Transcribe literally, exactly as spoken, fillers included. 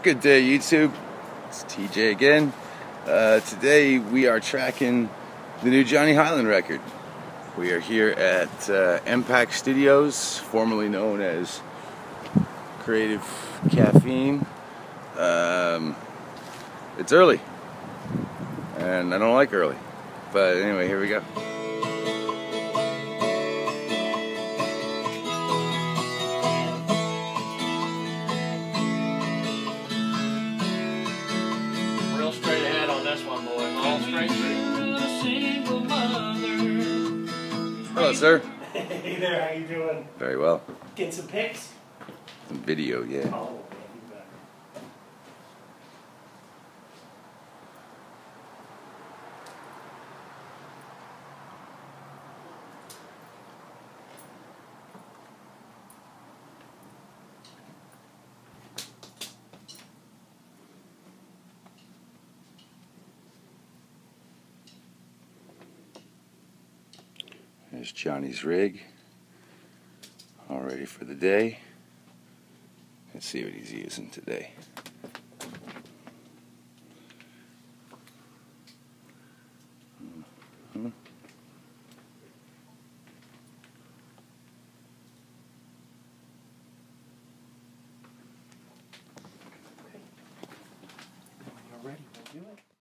Good day, YouTube. It's T J again. Uh, today we are tracking the new Johnny Hiland record. We are here at uh, Impact Studios, formerly known as Creative Caffeine. Um, it's early, and I don't like early. But anyway, here we go. Real straight ahead on this one, boy. All straight through. Hello, sir. Hey there, how you doing? Very well. Getting some pics? Some video, yeah. Oh, man, you bet. There's Johnny's rig, all ready for the day. Let's see what he's using today. Mm-hmm. You're ready, we'll do it.